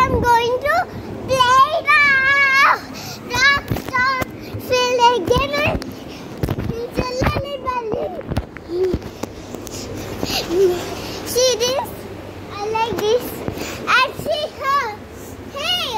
I'm going to play now. Rock star, feel like dinner. It's a lullaby. See this? I like this. And see her. Hey!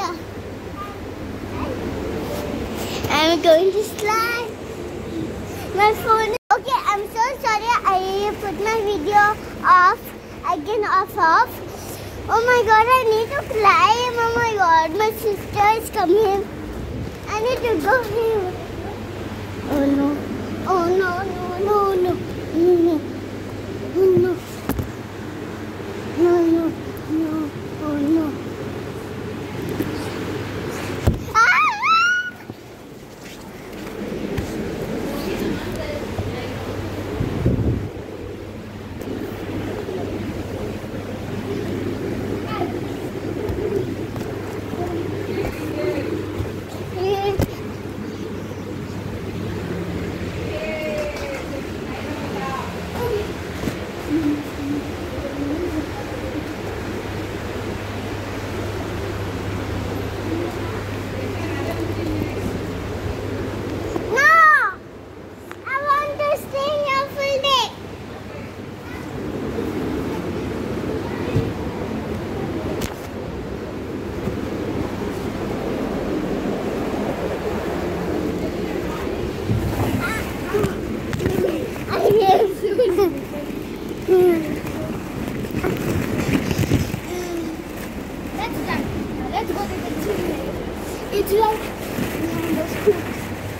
I'm going to slide. My phone. Okay, I'm so sorry. I put my video off. Again off. Oh my god, I need to climb. Oh my god, my sister is coming. I need to go here. Oh no. Oh no, no, no, no. No, no. Oh no. No, no, no. Oh no. It's like those cooks.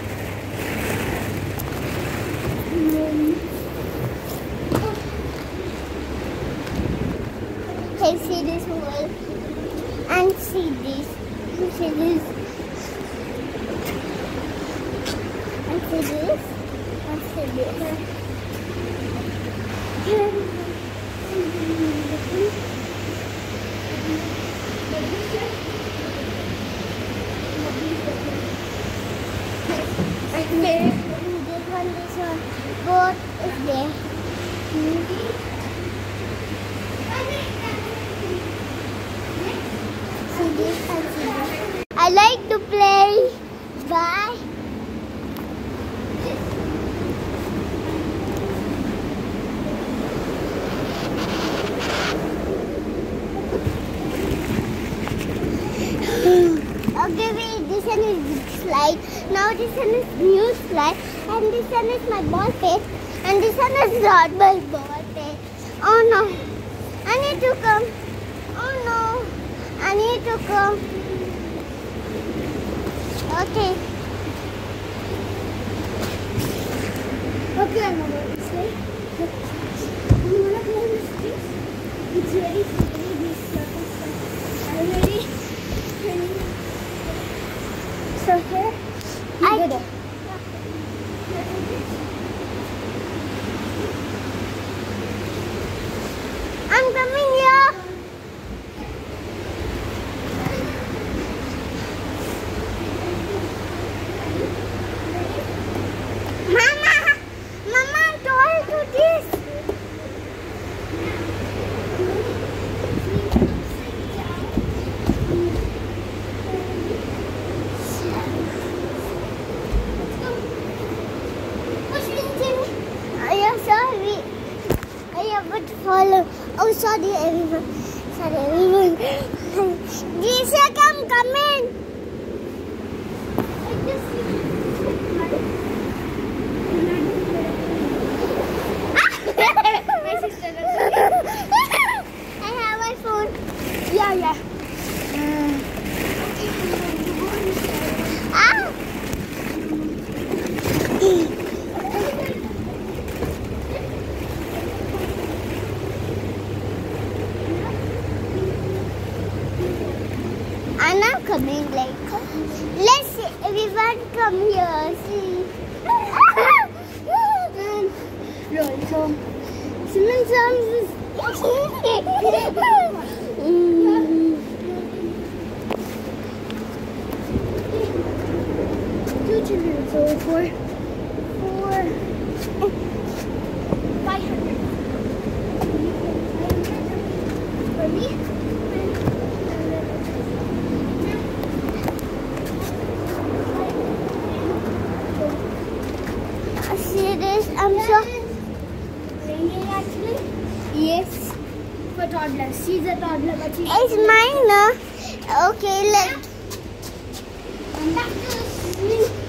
Okay, see this wall and see this. See this. And see this. And see this. This one, both is there. See this and see this. I like to play. Bye. Okay, wait, this one is slide. Now this one is new slide. And this one is my ball pit. And this one is not my ball pit. Oh no. I need to come. Oh no. I need to come. Okay. Okay, I'm going to slide. I'm going to play with this. It's very scary, this circle stuff. Are you ready? So here, I go there. I'm coming here. Mama, I'm told to this. Follow. Oh, sorry everyone. Sorry everyone. Disha, come in. My sister does. I have my phone. Yeah. I'm not coming like. Let's see, everyone come here. See. Two children, so 4, 500. For me? game actually? Yes. For toddlers. She's a toddler, but she's... It's mine, no? Okay, let's... I'm back to sleep.